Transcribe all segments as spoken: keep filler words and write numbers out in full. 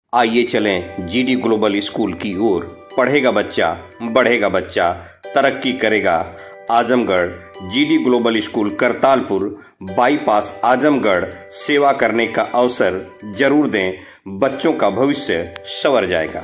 आइए चलें GD global school की ओर। पढ़ेगा बच्चा, बढ़ेगा बच्चा, तरक्की करेगा Azamgarh. GD global school Kartalpur bypass Azamgarh. सेवा करने का अवसर जरूर दें, बच्चों का भविष्य संवर जाएगा।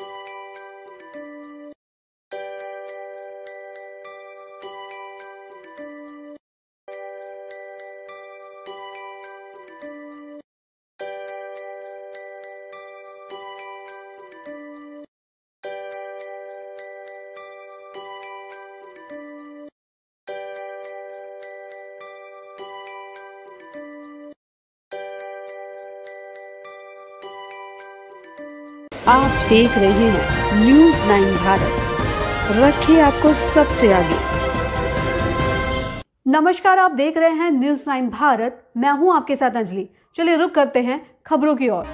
आप देख रहे हैं न्यूज़ नाइन भारत, रखे आपको सबसे आगे। नमस्कार, आप देख रहे हैं न्यूज़ नाइन भारत, मैं हूं आपके साथ अंजलि। चलिए रुक करते हैं खबरों की ओर।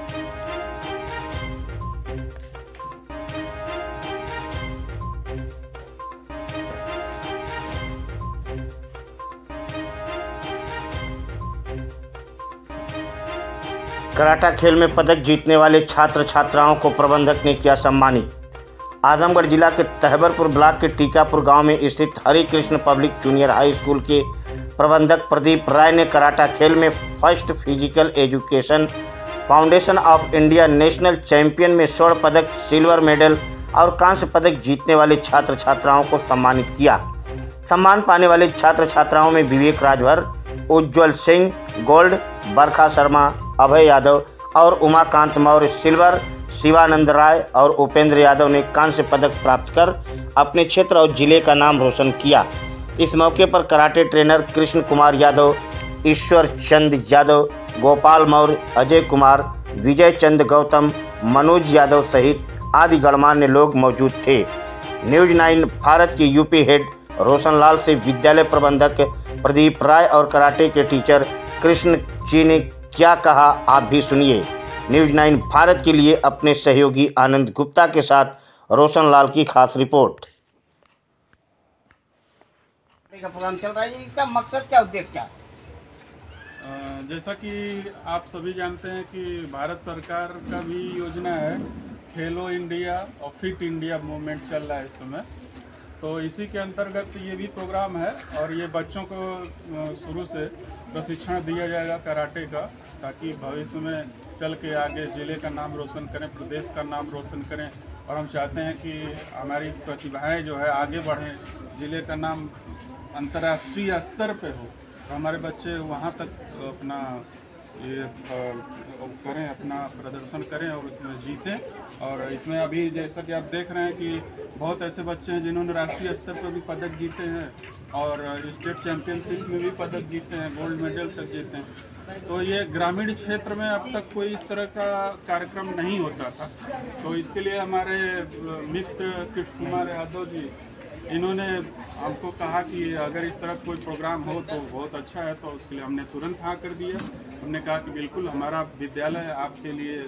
कराटा खेल में पदक जीतने वाले छात्र छात्राओं को प्रबंधक ने किया सम्मानित। आजमगढ़ जिला के तहबरपुर ब्लॉक के टीकापुर गांव में स्थित Hari Krishna public junior high school के प्रबंधक प्रदीप राय ने कराटा खेल में first physical education foundation of India national champion में स्वर्ण पदक, सिल्वर मेडल और कांस्य पदक जीतने वाले छात्र छात्राओं को सम्मानित किया। सम्मान पाने वाले छात्र छात्राओं में विवेक राजभर, उज्ज्वल सिंह गोल्ड, बरखा शर्मा, अभय यादव और उमाकांत मौर्य सिल्वर, शिवानंद राय और उपेंद्र यादव ने कांस्य पदक प्राप्त कर अपने क्षेत्र और जिले का नाम रोशन किया। इस मौके पर कराटे ट्रेनर कृष्ण कुमार यादव, ईश्वर चंद यादव, गोपाल मौर्य, अजय कुमार, विजय चंद गौतम, मनोज यादव सहित आदि गणमान्य लोग मौजूद थे। न्यूज़ नाइन भारत के यूपी हेड रोशनलाल से विद्यालय प्रबंधक प्रदीप राय और कराटे के टीचर कृष्ण जी ने क्या कहा, आप भी सुनिए। न्यूज़ नाइन भारत के लिए अपने सहयोगी आनंद गुप्ता के साथ रोशनलाल की खास रिपोर्ट। प्रोग्राम चल रहा है, इसका मकसद क्या, उद्देश्य क्या? जैसा कि आप सभी जानते हैं कि भारत सरकार का भी योजना है खेलो इंडिया और फिट इंडिया मूवमेंट चल रहा है इस समय, तो इसी के अंतर्गत ये भी प्रोग्राम है। और ये बच्चों को शुरू से प्रशिक्षण दिया जाएगा कराटे का, ताकि भविष्य में चल के आगे ज़िले का नाम रोशन करें, प्रदेश का नाम रोशन करें। और हम चाहते हैं कि हमारी प्रतिभाएं जो है आगे बढ़ें, ज़िले का नाम अंतर्राष्ट्रीय स्तर पे हो, तो हमारे बच्चे वहाँ तक अपना ये करें, अपना प्रदर्शन करें और इसमें जीतें। और इसमें अभी जैसा कि आप देख रहे हैं कि बहुत ऐसे बच्चे हैं जिन्होंने राष्ट्रीय स्तर पर भी पदक जीते हैं और स्टेट चैंपियनशिप में भी पदक जीते हैं, गोल्ड मेडल तक जीते हैं। तो ये ग्रामीण क्षेत्र में अब तक कोई इस तरह का कार्यक्रम नहीं होता था, तो इसके लिए हमारे मित्र कृष्ण कुमार यादव जी, इन्होंने हमको कहा कि अगर इस तरह कोई प्रोग्राम हो तो बहुत अच्छा है, तो उसके लिए हमने तुरंत हाँ कर दिया। हमने कहा कि बिल्कुल हमारा विद्यालय आपके लिए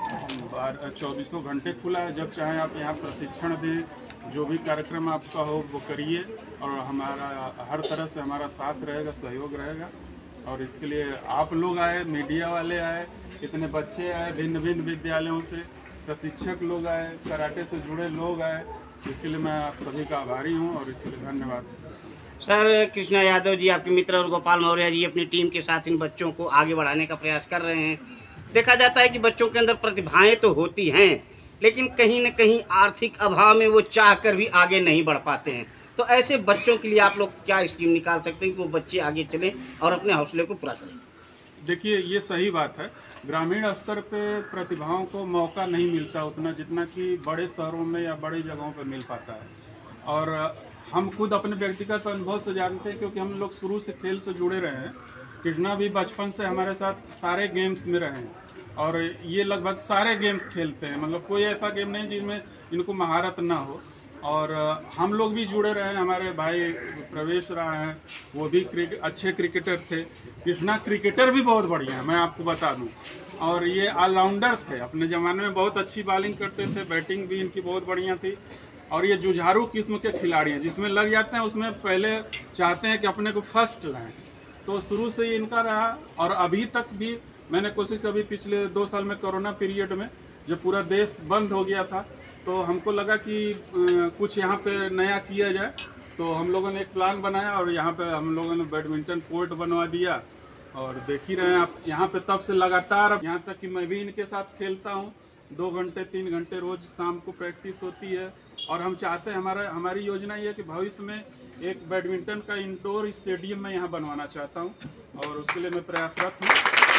चौबीसों घंटे खुला है, जब चाहें आप यहाँ प्रशिक्षण दें, जो भी कार्यक्रम आपका हो वो करिए, और हमारा हर तरह से हमारा साथ रहेगा, सहयोग रहेगा। और इसके लिए आप लोग आए, मीडिया वाले आए, इतने बच्चे आए भिन्न भिन्न विद्यालयों से, प्रशिक्षक लोग आए, कराटे से जुड़े लोग आए, इसके लिए मैं आप सभी का आभारी हूं और इसके लिए धन्यवाद। सर, कृष्णा यादव जी आपके मित्र और गोपाल मौर्य जी अपनी टीम के साथ इन बच्चों को आगे बढ़ाने का प्रयास कर रहे हैं। देखा जाता है कि बच्चों के अंदर प्रतिभाएं तो होती हैं, लेकिन कहीं न कहीं आर्थिक अभाव में वो चाह कर भी आगे नहीं बढ़ पाते हैं। तो ऐसे बच्चों के लिए आप लोग क्या स्कीम निकाल सकते हैं कि वो बच्चे आगे चलें और अपने हौसले को पूरा करें? देखिए, ये सही बात है, ग्रामीण स्तर पे प्रतिभाओं को मौका नहीं मिलता उतना जितना कि बड़े शहरों में या बड़ी जगहों पर मिल पाता है। और हम खुद अपने व्यक्तिगत अनुभव से जानते हैं, क्योंकि हम लोग शुरू से खेल से जुड़े रहे हैं। कृष्णा भी बचपन से हमारे साथ सारे गेम्स में रहे हैं और ये लगभग सारे गेम्स खेलते हैं, मतलब कोई ऐसा गेम नहीं जिसमें इनको महारत ना हो। और हम लोग भी जुड़े रहे हैं, हमारे भाई प्रवेश रहा हैं, वो भी क्रिकेट अच्छे क्रिकेटर थे। कृष्णा क्रिकेटर भी बहुत बढ़िया है, मैं आपको बता दूं। और ये ऑलराउंडर थे, अपने ज़माने में बहुत अच्छी बॉलिंग करते थे, बैटिंग भी इनकी बहुत बढ़िया थी। और ये जुझारू किस्म के खिलाड़ी हैं, जिसमें लग जाते हैं उसमें पहले चाहते हैं कि अपने को फर्स्ट लाएँ, तो शुरू से ही इनका रहा। और अभी तक भी मैंने कोशिश कभी पिछले दो साल में कोरोना पीरियड में जब पूरा देश बंद हो गया था तो हमको लगा कि कुछ यहाँ पे नया किया जाए, तो हम लोगों ने एक प्लान बनाया और यहाँ पे हम लोगों ने बैडमिंटन कोर्ट बनवा दिया। और देख ही रहे हैं आप, यहाँ पे तब से लगातार, यहाँ तक कि मैं भी इनके साथ खेलता हूँ। दो घंटे तीन घंटे रोज शाम को प्रैक्टिस होती है। और हम चाहते हैं, हमारा हमारी योजना ये है कि भविष्य में एक बैडमिंटन का इंडोर स्टेडियम मैं यहाँ बनवाना चाहता हूँ और उसके लिए मैं प्रयासरत हूँ।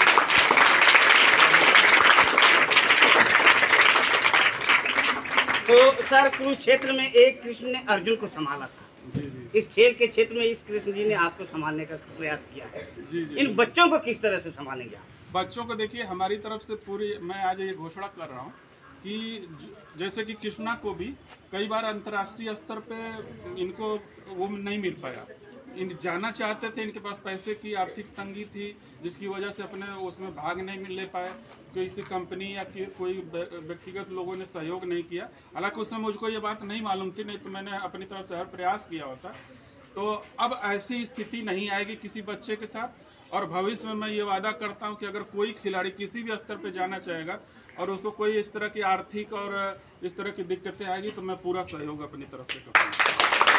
तो सर, कुरुक्षेत्र में एक कृष्ण ने अर्जुन को संभाला था। जी जी। इस खेल के क्षेत्र में इस कृष्ण जी ने आपको संभालने का प्रयास किया है। जी जी। इन बच्चों को किस तरह से संभालेंगे आप? बच्चों को देखिए, हमारी तरफ से पूरी, मैं आज ये घोषणा कर रहा हूँ कि जैसे कि कृष्णा को भी कई बार अंतर्राष्ट्रीय स्तर पे इनको वो नहीं मिल पाया, इन जाना चाहते थे, इनके पास पैसे की आर्थिक तंगी थी जिसकी वजह से अपने उसमें भाग नहीं ले पाए, किसी कंपनी या कि कोई व्यक्तिगत लोगों ने सहयोग नहीं किया। हालांकि उस समय मुझको ये बात नहीं मालूम थी, नहीं तो मैंने अपनी तरफ से हर प्रयास किया होता। तो अब ऐसी स्थिति नहीं आएगी किसी बच्चे के साथ। और भविष्य में मैं ये वादा करता हूँ कि अगर कोई खिलाड़ी किसी भी स्तर पर जाना चाहेगा और उसको कोई इस तरह की आर्थिक और इस तरह की दिक्कतें आएगी तो मैं पूरा सहयोग अपनी तरफ से करूँगा।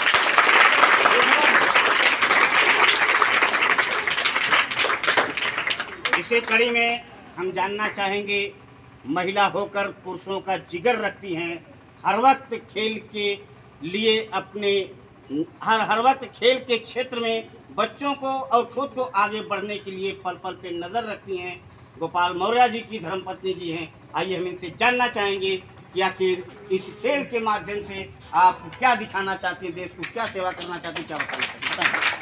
इसी कड़ी में हम जानना चाहेंगे, महिला होकर पुरुषों का जिगर रखती हैं, हर वक्त खेल के लिए अपने हर हर वक्त खेल के क्षेत्र में बच्चों को और खुद को आगे बढ़ने के लिए पल पल पे नज़र रखती हैं। गोपाल मौर्य जी की धर्मपत्नी जी हैं। आइए हम इनसे जानना चाहेंगे कि आखिर इस खेल के माध्यम से आप क्या दिखाना चाहती हैं, देश को क्या सेवा करना चाहती हैं, क्या बताना चाहती हैं?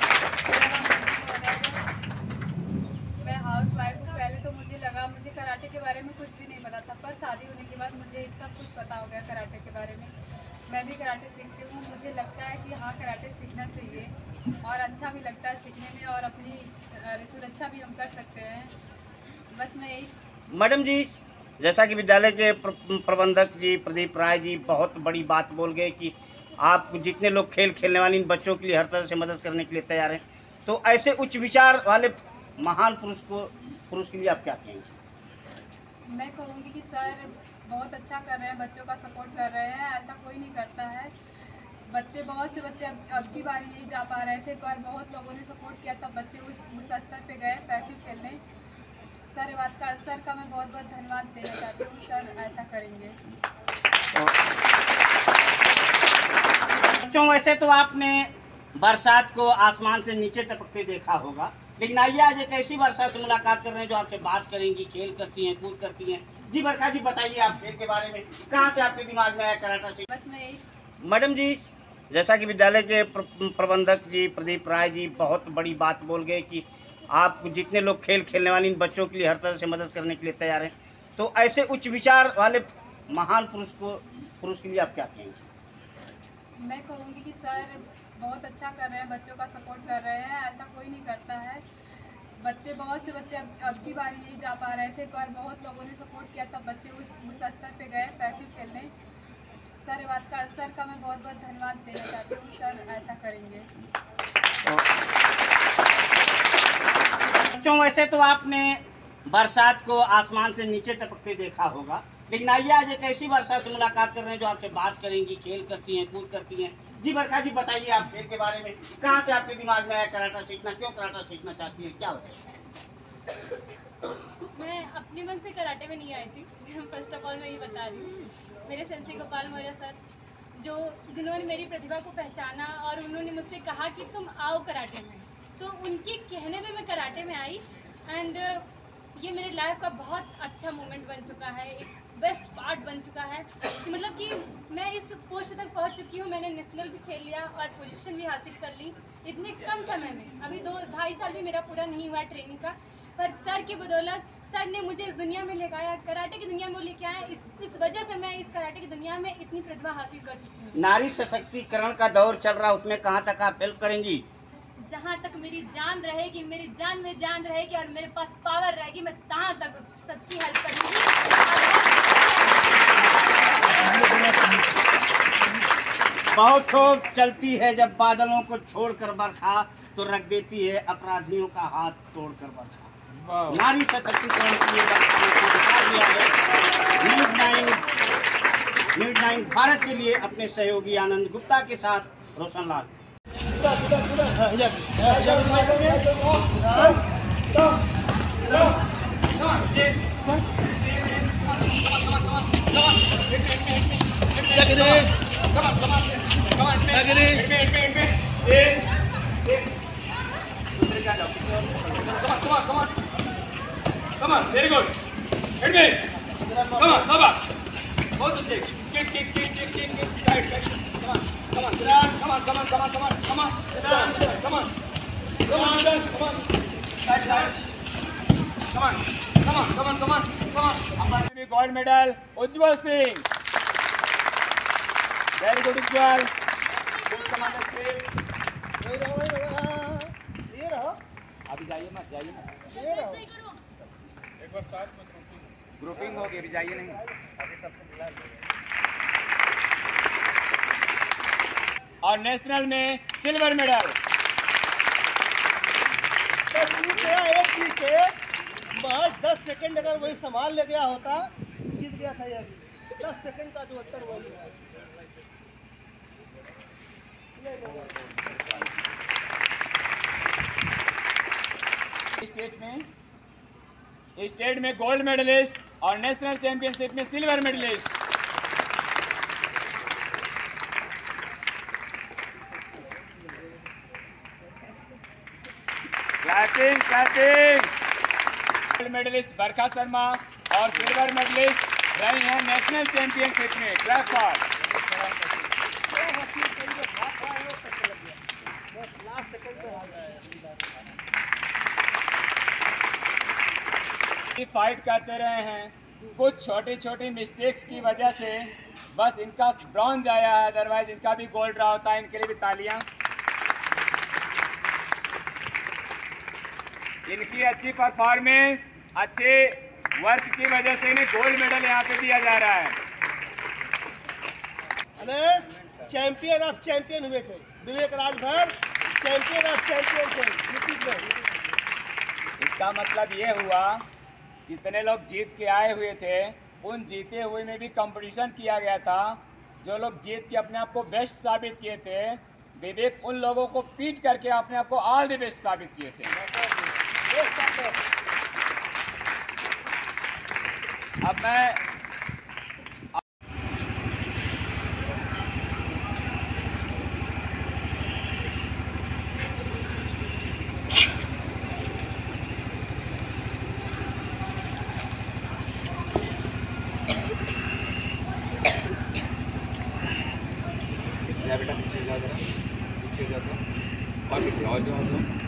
मैं हाउस वाइफ हूँ। पहले तो मुझे लगा, मुझे कराटे के बारे में कुछ भी नहीं पता था, पर शादी होने के बाद मुझे सब कुछ पता हो गया कराटे के बारे में। मैं भी कराटे सीखती हूँ। मुझे लगता है कि हाँ, कराटे सीखना चाहिए और अच्छा भी लगता है सीखने में, और अपनी सुरक्षा भी हम कर सकते हैं। बस मैं यही। मैडम जी, जैसा कि विद्यालय के प्रबंधक जी प्रदीप राय जी बहुत बड़ी बात बोल गए कि आप जितने लोग खेल खेलने वाले इन बच्चों के लिए हर तरह से मदद करने के लिए तैयार हैं, तो ऐसे उच्च विचार वाले महान पुरुष को पुरुष के लिए आप क्या कहेंगे? मैं कहूँगी कि सर बहुत अच्छा कर रहे हैं, बच्चों का सपोर्ट कर रहे हैं, ऐसा कोई नहीं करता है। बच्चे, बहुत से बच्चे अब अब की बारी नहीं जा पा रहे थे, पर बहुत लोगों ने सपोर्ट किया, तब बच्चे उस उस स्तर पे गए पैफी खेलने। सर, ये बात का सर का मैं बहुत बहुत धन्यवाद देना चाहती हूँ। सर ऐसा करेंगे। बच्चों, वैसे तो आपने बरसात को आसमान से नीचे टपकते देखा होगा, लेकिन आइए आज एक ऐसी वर्षा से मुलाकात कर रहे हैं जो आपसे बात करेंगी, खेल करती हैं, कूद करती हैं। जी बरखा जी, बताइए आप खेल के बारे में, कहाँ से आपके दिमाग में आया कराटा सीख? बस मैं यही। मैडम जी, जैसा कि विद्यालय के प्रबंधक जी प्रदीप राय जी बहुत बड़ी बात बोल गए कि आप जितने लोग खेल खेलने वाले इन बच्चों के लिए हर तरह से मदद करने के लिए तैयार हैं, तो ऐसे उच्च विचार वाले महान पुरुष को पुरुष के लिए आप क्या कहेंगे? मैं कहूँगी कि सर बहुत अच्छा कर रहे हैं, बच्चों का सपोर्ट कर रहे हैं, ऐसा कोई नहीं करता है। बच्चे, बहुत से बच्चे अब अब की बारी नहीं जा पा रहे थे, पर बहुत लोगों ने सपोर्ट किया, तब बच्चे उस उस स्तर पे गए पैफी खेलने। सर, ये बात का सर का मैं बहुत बहुत धन्यवाद देना चाहती हूँ। सर ऐसा करेंगे। बच्चों, वैसे तो आपने बरसात को आसमान से नीचे टपकते देखा होगा, लेकिन आइए आज एक ऐसी वर्षा से मुलाकात कर रहे हैं जो आपसे बात करेंगी, खेल करती हैं, कूद करती हैं। जी बरखा जी, बताइए आप खेल के बारे में, कहाँ से आपके दिमाग में आया कराटा सीखना, क्यों कराटा सीखना चाहती है, क्या होता है? मैं अपने मन से कराटे में नहीं आई थी। फर्स्ट ऑफ ऑल मैं ये बता रही हूँ, मेरे सेंसी गोपाल मौर्य सर, जो जिन्होंने मेरी प्रतिभा को पहचाना और उन्होंने मुझसे कहा कि तुम आओ कराटे में, तो उनके कहने पे मैं कराटे में आई। एंड ये मेरे लाइफ का बहुत अच्छा मोमेंट बन चुका है, एक बेस्ट पार्ट बन चुका है। मतलब कि मैं इस पोस्ट तक पहुंच चुकी हूँ, मैंने नेशनल भी खेल लिया और पोजीशन भी हासिल कर ली इतने कम समय में। अभी दो ढाई साल भी मेरा पूरा नहीं हुआ ट्रेनिंग का, पर सर की बदौलत सर ने मुझे इस दुनिया में लेकर आया, कराटे की दुनिया में लेके आया। इस इस वजह से मैं इस कराटे की दुनिया में इतनी प्रतिभा हासिल कर चुकी हूँ। नारी सशक्तिकरण का दौर चल रहा है, उसमें कहाँ तक आप हेल्प करेंगी? जहाँ तक मेरी जान रहेगी, मेरी जान में जान रहेगी और मेरे पास पावर रहेगी, मैं तहाँ तक सबकी हेल्प करूँगी। बहुत खूब चलती है जब बादलों को छोड़कर बरखा, तो रख देती है अपराधियों का हाथ तोड़कर बरखा। नारी सशक्तिकरण के लिए बरखा को दिखा दिया है। News nine news nine Bharat के लिए अपने सहयोगी आनंद गुप्ता के साथ Roshan Lal. Come on, very good. Hit me. Come on, Sabah. बहुत अच्छे. Kick, kick, kick, kick, kick, kick. Side, side. Come on, come on, come on, come on, come on, come on, come on, come on, come on, come on, come on. Side, side. Come on, come on, come on, come on, come on. हमारे gold medal Ujjwal Singh. Very good Ujjwal. Good commander please. ये रहो. अभी जाइए मत, जाइए मत. ये रहो. एक बार साथ में ग्रुपिंग हो गई, अभी जाइए नहीं, अभी सबको बुला लीजिए। और नेशनल में सिल्वर मेडल एक चीज से महज दस सेकंड अगर वही संभाल ले गया होता जीत गया था। ये दस सेकंड का जो उत्तर वही है। स्टेट में स्टेट में गोल्ड मेडलिस्ट और नेशनल चैंपियनशिप में silver medalist. Clapping clapping. Gold medalist Barkha Sharma और सिल्वर मेडलिस्ट रही हैं नेशनल चैंपियनशिप में। Clap for. फाइट करते रहे हैं, कुछ छोटी छोटी मिस्टेक्स की वजह से बस इनका ब्रॉन्ज आया है, अदरवाइज इनका भी गोल्ड रहा होता है। इनके लिए भी तालियां। इनकी अच्छी परफॉर्मेंस, अच्छे वर्क की वजह से इन्हें गोल्ड मेडल यहाँ पे दिया जा रहा है। अरे चैंपियन ऑफ चैंपियन हुए थे Vivek Rajbhar, champion of champion थे। इसका मतलब ये हुआ जितने लोग जीत के आए हुए थे उन जीते हुए में भी कंपटीशन किया गया था। जो लोग जीत के अपने आप को बेस्ट साबित किए थे, विवेक उन लोगों को पीट करके अपने आप को ऑल द बेस्ट साबित किए थे। अब मैं बेटा पीछे जाओ, जरा पीछे जाओ और पीछे और जाओ।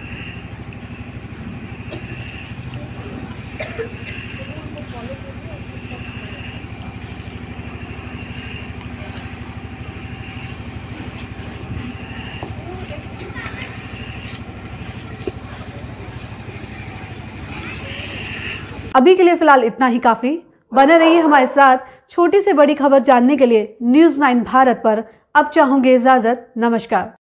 अभी के लिए फिलहाल इतना ही काफी। बने रहिए हमारे साथ। छोटी से बड़ी खबर जानने के लिए न्यूज़ नाइन भारत पर अब चाहूंगी इजाजत। नमस्कार।